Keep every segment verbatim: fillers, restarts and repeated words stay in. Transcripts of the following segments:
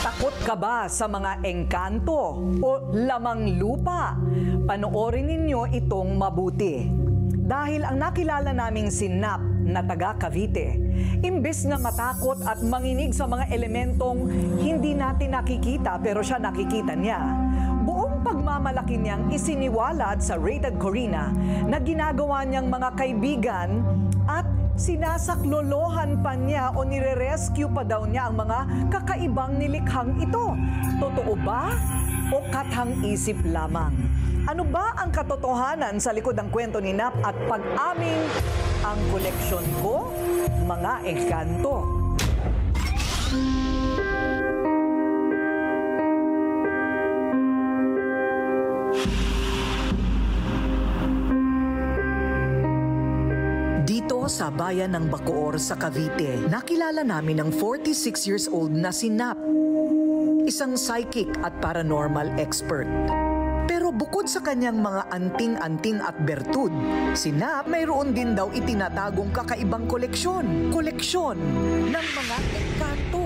Takot ka ba sa mga engkanto o lamang lupa? Panoorin ninyo itong mabuti. Dahil ang nakilala naming si Nap na taga Cavite, imbes na matakot at manginig sa mga elementong hindi natin nakikita pero siya nakikita niya, buong pagmamalaki niyang isiniwalat sa Rated Corina na ginagawa niyang mga kaibigan at sinasaklolohan pa niya o nire-rescue pa daw niya ang mga kakaibang nilikhang ito. Totoo ba o kathang-isip lamang? Ano ba ang katotohanan sa likod ng kwento ni Nap at pag-aming ang koleksyon ko, mga engkanto? Dito sa bayan ng Bacoor sa Cavite, nakilala namin ang forty-six years old na si Nap, isang psychic at paranormal expert. Pero bukod sa kanyang mga anting-anting at bertud, si Nap mayroon din daw itinatagong kakaibang koleksyon. Koleksyon ng mga engkanto.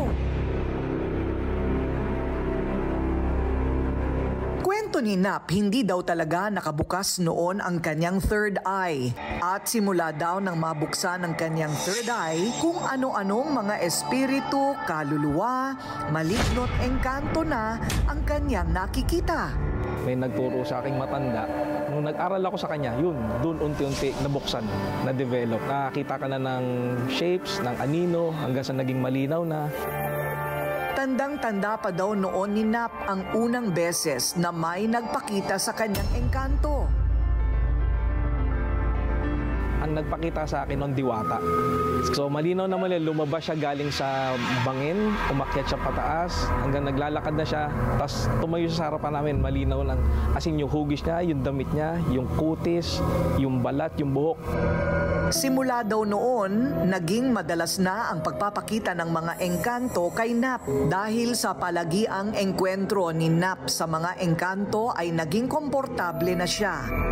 Kwento ni Nap, hindi daw talaga nakabukas noon ang kanyang third eye. At simula daw nang mabuksan ang kanyang third eye, kung ano-anong mga espiritu, kaluluwa, maligno't engkanto na ang kanyang nakikita. May nagturo sa aking matanda. Nung nag-aral ako sa kanya, yun, dun unti-unti nabuksan, na-develop. Nakakita ka na ng shapes, ng anino, hanggang sa naging malinaw na. Tandang-tanda pa daw noon ni Nap ang unang beses na may nagpakita sa kanyang engkanto. Ang nagpakita sa akin noon, diwata. So malinaw naman yan, lumabas siya galing sa bangin, umakyat siya pataas, hanggang naglalakad na siya, tapos tumayo siya sa harapan namin, malinaw lang. As in, yung hugis niya, yung damit niya, yung kutis, yung balat, yung buhok. Simula daw noon, naging madalas na ang pagpapakita ng mga engkanto kay Nap. Dahil sa palagiang engkwentro ni Nap sa mga engkanto ay naging komportable na siya.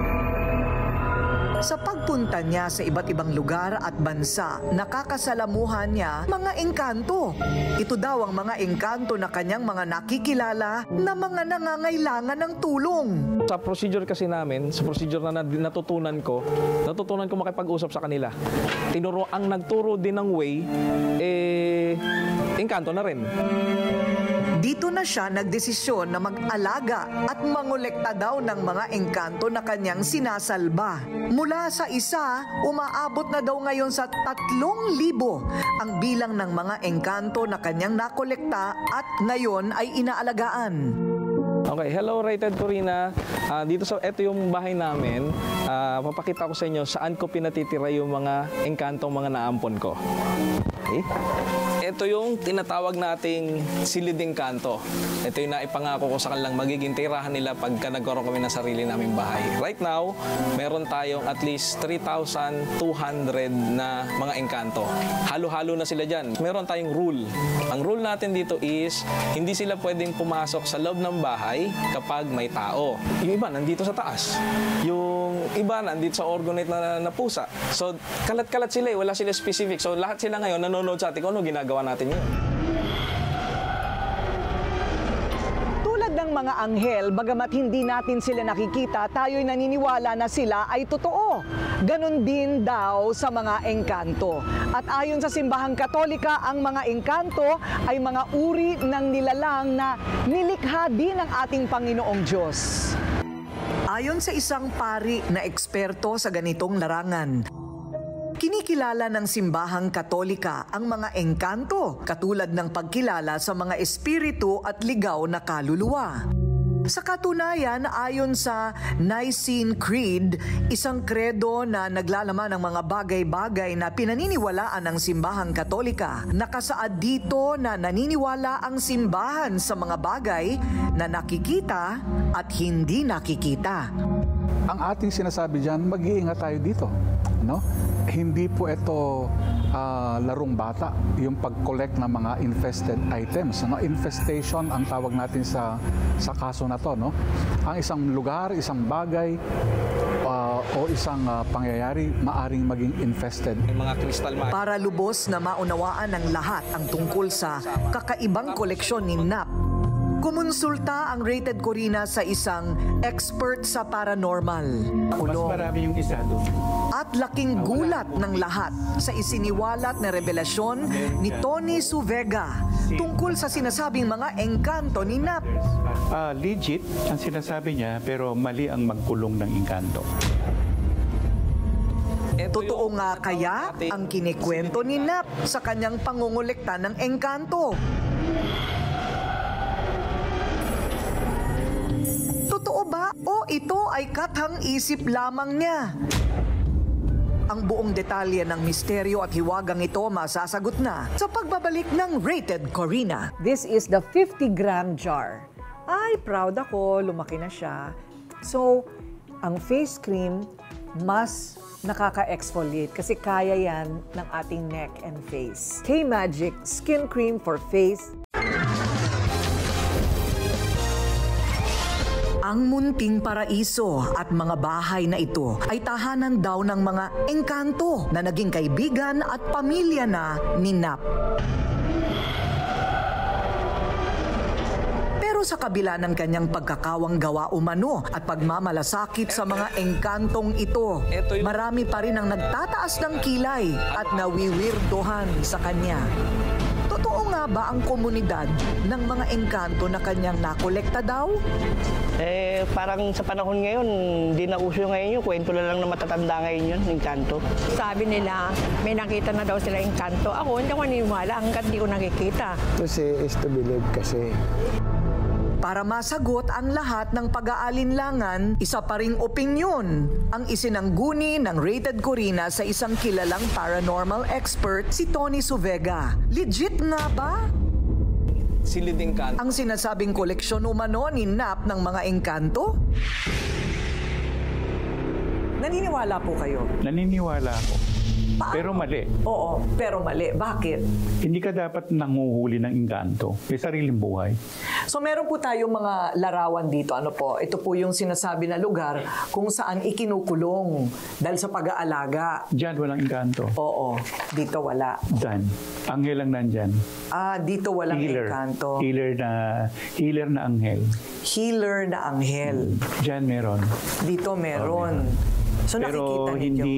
Sa pagpunta niya sa iba't ibang lugar at bansa, nakakasalamuhan niya mga engkanto. Ito daw ang mga engkanto na kanyang mga nakikilala na mga nangangailangan ng tulong. Sa procedure kasi namin, sa procedure na natutunan ko, natutunan ko makipag-usap sa kanila. Tinuro, ang nagturo din ng way, eh, engkanto na rin. Dito na siya nagdesisyon na mag-alaga at mangolekta daw ng mga engkanto na kanyang sinasalba. Mula sa isa, umaabot na daw ngayon sa tatlong libo ang bilang ng mga engkanto na kanyang nakolekta at ngayon ay inaalagaan. Okay, hello Rated Corina. Uh, dito sa ito yung bahay namin. Uh, papakita ko sa inyo saan ko pinatitira yung mga engkantong mga naampon ko. Okay? Ito yung tinatawag nating silid engkanto. Ito yung naipangako ko sa kanilang magiging tirahan nila pagka nagkaroon kami ng sarili naming bahay. Right now, meron tayong at least three thousand two hundred na mga engkanto. Halo-halo na sila dyan. Meron tayong rule. Ang rule natin dito is, hindi sila pwedeng pumasok sa loob ng bahay kapag may tao. Yung iba, nandito sa taas. Yung iba, nandito sa orgonate na, na pusa. So, kalat-kalat sila eh. Wala sila specific. So, lahat sila ngayon nanonood sa atin kung ano ginagawa natin yun. Tulad ng mga anghel, bagamat hindi natin sila nakikita, tayo'y naniniwala na sila ay totoo. Ganon din daw sa mga engkanto. At ayon sa simbahang Katolika, ang mga engkanto ay mga uri ng nilalang na nilikha din ng ating Panginoong Diyos. Ayon sa isang pari na eksperto sa ganitong larangan, kinikilala ng simbahang Katolika ang mga engkanto katulad ng pagkilala sa mga espiritu at ligaw na kaluluwa. Sa katunayan, ayon sa Nicene Creed, isang kredo na naglalaman ng mga bagay-bagay na pinaniniwalaan ng simbahang Katolika, nakasaad dito na naniniwala ang simbahan sa mga bagay na nakikita at hindi nakikita. Ang ating sinasabi dyan, mag-iingat tayo dito. No? Hindi po ito uh, larong bata, yung pag-collect ng mga infested items. No? Infestation ang tawag natin sa, sa kaso na to. No? Ang isang lugar, isang bagay, uh, ah, o isang ah, pangyayari maaring maging infested. May mga crystal ma- Para lubos na maunawaan ng lahat ang tungkol sa kakaibang koleksyon ni Nap, kumonsulta ang Rated Corina sa isang expert sa paranormal. Mas Kulong. marami yung isa doon. At laking gulat ng lahat sa isiniwalat na revelasyon ni Tony Suvega tungkol sa sinasabing mga engkanto ni Nap. Ah, legit ang sinasabi niya, pero mali ang magkulong ng engkanto. Ito Totoo yung- nga kaya natin- ang kinikwento ni Nap sa kanyang pangungulekta ng engkanto? Totoo ba o ito ay kathang isip lamang niya? Ang buong detalye ng misteryo at hiwagang ito masasagot na sa pagbabalik ng Rated Corina. This is the fifty gram jar. Ay, proud ako. Lumaki na siya. So, ang face cream mas nakaka-exfoliate kasi kaya yan ng ating neck and face. K-Magic Skin Cream for Face. Ang munting paraiso at mga bahay na ito ay tahanan daw ng mga engkanto na naging kaibigan at pamilya na ni Nap. Pero sa kabila ng kanyang pagkakawang gawa umano at pagmamalasakit sa mga engkantong ito, marami pa rin ang nagtataas ng kilay at nawiwirdohan sa kanya. Totoo nga ba ang komunidad ng mga engkanto na kanyang nakolekta daw? Eh, parang sa panahon ngayon, hindi na uso ngayon yung kwento na lang na matatanda ngayon yun, engkanto. Sabi nila, may nakita na daw sila yung kanto. Ako, hindi ako naniniwala hanggat di ko nakikita. Kasi is to believe kasi. Para masagot ang lahat ng pag-aalinlangan, isa pa ring opinyon ang isinangguni ng Rated Corina sa isang kilalang paranormal expert, si Tony Suvega. Legit nga ba Silid engkanto. ang sinasabing koleksyon umano ni Nap ng mga engkanto? Naniniwala po kayo? Naniniwala ako. Pero mali. Oo, pero mali. Bakit? Hindi ka dapat nanguhuli ng engkanto. May sariling buhay. So meron po tayong mga larawan dito. Ano po? Ito po yung sinasabi na lugar kung saan ikinukulong dahil sa pag-aalaga. Diyan walang engkanto. Oo, dito wala. Diyan. Anghel lang nandyan. Ah, dito walang Healer. engkanto. Healer na, healer na anghel. Healer na anghel. Diyan meron. Dito meron. So nakikita Pero ninyo. hindi,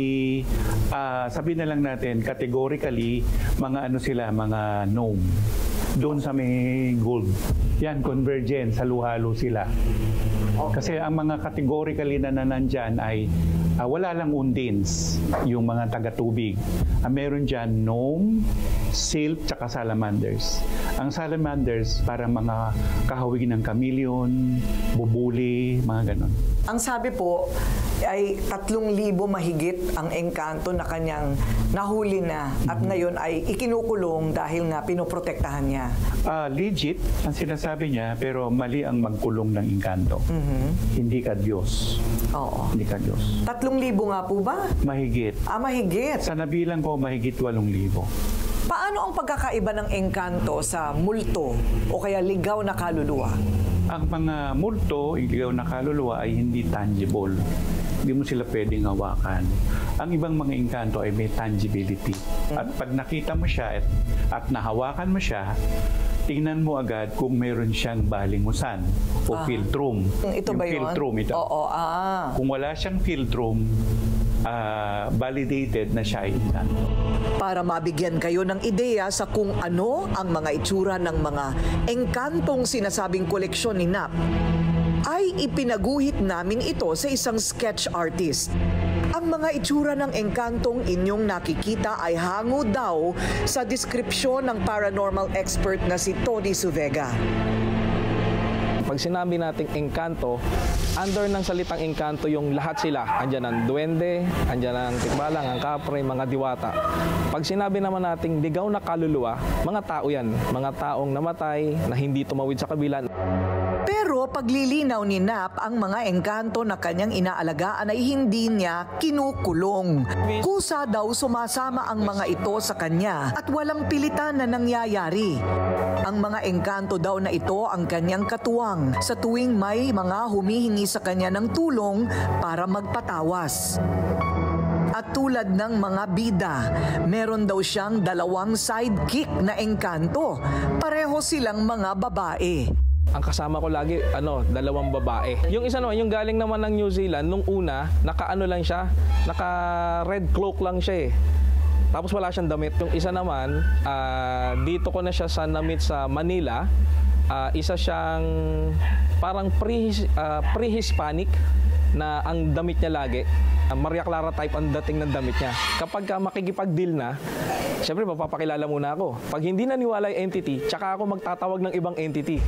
ah, sabihin na lang natin, categorically, mga ano sila, mga gnome. Doon sa may gold. Yan, convergent, halo-halo sila. Kasi ang mga categorically na nanandyan ay ah, wala lang undins, yung mga taga-tubig. Ah, meron dyan gnome, sylph, tsaka salamanders. Ang salamanders, parang mga kahawig ng chameleon, bubuli, mga ganon. Ang sabi po ay tatlong libo mahigit ang engkanto na kanyang nahuli na at ngayon ay ikinukulong dahil nga pinoprotektahan niya. Ah, legit ang sinasabi niya, pero mali ang magkulong ng engkanto. Hindi ka Diyos. Oo. Hindi ka Diyos. Tatlong libo nga po ba? Mahigit. Ah, mahigit. Sa nabilang ko, mahigit walong libo. Paano ang pagkakaiba ng engkanto sa multo o kaya ligaw na kaluluwa? Ang mga multo, iligaw na kaluluwa ay hindi tangible. Hindi mo sila pwedeng hawakan. Ang ibang mga engkanto ay may tangibility. At pag nakita mo siya at, at nahawakan mo siya, tingnan mo agad kung meron siyang balingusan o philtrum. Ito yung ba yun? philtrum ito. Oo, ah. Kung wala siyang philtrum, ah, validated na siya ay engkanto. Para mabigyan kayo ng ideya sa kung ano ang mga itsura ng mga engkantong sinasabing koleksyon ni Nap, ay ipinaguhit namin ito sa isang sketch artist. Ang mga itsura ng engkantong inyong nakikita ay hango daw sa deskripsyon ng paranormal expert na si Tony Suvega. Pag sinabi nating engkanto, under ng salitang engkanto yung lahat sila. Andyan ang duwende, andyan ang tikbalang, ang kapre, mga diwata. Pag sinabi naman nating ligaw na kaluluwa, mga tao yan. Mga taong namatay na hindi tumawid sa kabila. Pero paglilinaw ni Nap, ang mga engkanto na kanyang inaalagaan ay hindi niya kinukulong. Kusa daw sumasama ang mga ito sa kanya at walang pilitan na nangyayari. Ang mga engkanto daw na ito ang kanyang katuwang sa tuwing may mga humihingi sa kanya ng tulong para magpatawas. At tulad ng mga bida, meron daw siyang dalawang sidekick na engkanto. Pareho silang mga babae. Ang kasama ko lagi, ano, dalawang babae. Yung isa naman, yung galing naman ng New Zealand, nung una, naka-ano lang siya, naka-red cloak lang siya eh. Tapos wala siyang damit. Yung isa naman, uh, dito ko na siya sa namit sa Manila. Uh, isa siyang parang pre, uh, pre-Hispanic na ang damit niya lagi. Uh, Maria Clara type ang dating ng damit niya. Kapag uh, makikipag-deal na, siyempre mapapakilala muna ako. Pag hindi naniwala yung entity, tsaka ako magtatawag ng ibang entity.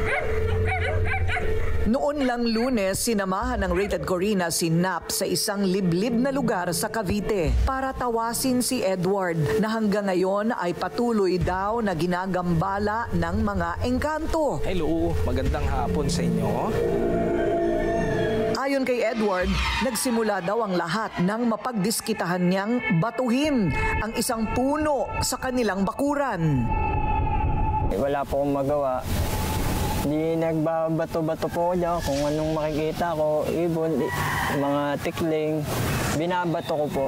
Noon lang Lunes, sinamahan ng Rated Corina si Nap sa isang liblib na lugar sa Cavite para tawasin si Edward na hanggang ngayon ay patuloy daw na ginagambala ng mga engkanto. Hello, magandang hapon sa inyo. Ayon kay Edward, nagsimula daw ang lahat nang mapagdiskitahan niyang batuhin ang isang puno sa kanilang bakuran. Eh, wala po akong magawa. Di nagbabato-bato po ako kung anong makikita ko, ibon, mga tikling, binabato ko po.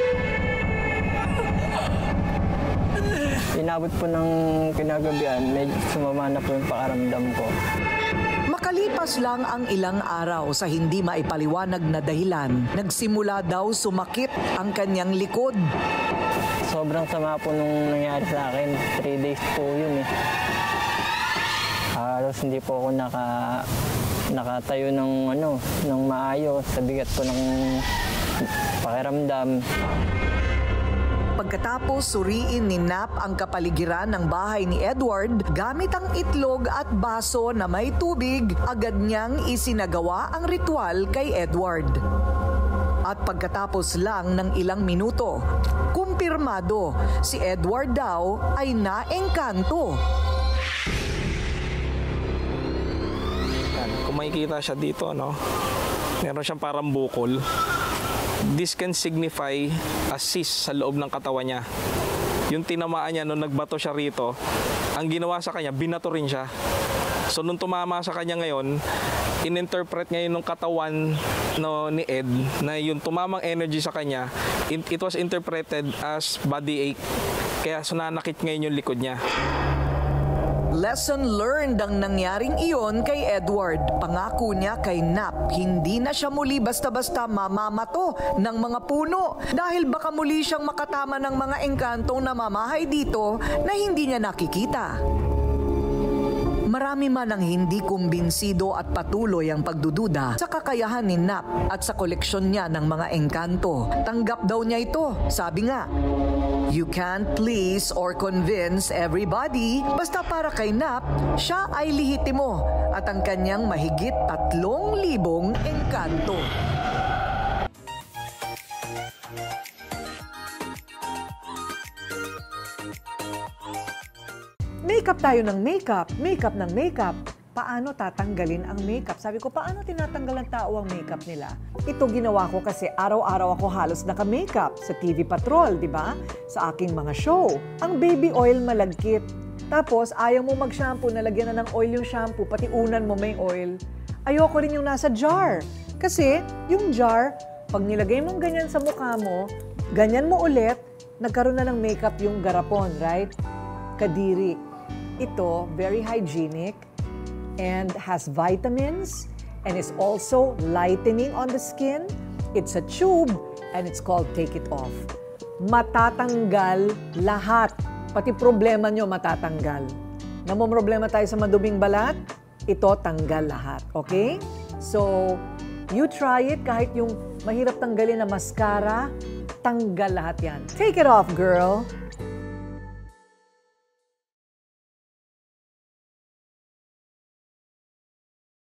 Inabot po ng kinagabihan, medyo sumama na po yung pakaramdam ko. Makalipas lang ang ilang araw sa hindi maipaliwanag na dahilan, nagsimula daw sumakit ang kanyang likod. Sobrang sama po nung nangyari sa akin, three days po yun eh. Halos hindi po ako naka, nakatayo ng, ano, ng maayos sa bigat po ng pakiramdam. Pagkatapos suriin ni Nap ang kapaligiran ng bahay ni Edward, gamit ang itlog at baso na may tubig, agad niyang isinagawa ang ritual kay Edward. At pagkatapos lang ng ilang minuto, kumpirmado, si Edward daw ay naengkanto. Kung makikita siya dito, no? Meron siyang parang bukol. This can signify a cyst sa loob ng katawan niya. Yung tinamaan niya nung nagbato siya rito, ang ginawa sa kanya, binato rin siya. So nung tumama sa kanya ngayon, in-interpret ngayon ng katawan no, ni Ed na yung tumamang energy sa kanya, it, it was interpreted as body ache. Kaya sunanakit ngayon yung likod niya. Lesson learned ang nangyaring iyon kay Edward. Pangako niya kay Nap, hindi na siya muli basta-basta mamamato ng mga puno dahil baka muli siyang makatama ng mga engkantong namamahay dito na hindi niya nakikita. Marami man ang hindi kumbinsido at patuloy ang pagdududa sa kakayahan ni Nap at sa koleksyon niya ng mga engkanto. Tanggap daw niya ito. Sabi nga, you can't please or convince everybody, basta para kay Nap, siya ay lihitimo at ang kanyang mahigit tatlong libong engkanto. Makeup tayo ng makeup, makeup ng makeup. Paano tatanggalin ang makeup? Sabi ko, paano tinatanggal ng tao ang makeup nila? Ito ginawa ko kasi araw-araw ako halos naka-makeup sa T V Patrol, di ba? Sa aking mga show. Ang baby oil malagkit. Tapos, ayaw mo mag-shampoo, nalagyan na ng oil yung shampoo, pati unan mo may oil. Ayoko rin yung nasa jar. Kasi, yung jar, pag nilagay mong ganyan sa mukha mo, ganyan mo ulit, nagkaroon na ng makeup yung garapon, right? Kadiri. Ito, very hygienic and has vitamins and is also lightening on the skin. It's a tube and it's called Take It Off. Matatanggal lahat. Pati problema nyo matatanggal. Namomroblema tayo sa maduming balat, ito tanggal lahat. Okay? So, you try it kahit yung mahirap tanggalin na mascara, tanggal lahat yan. Take it off, girl!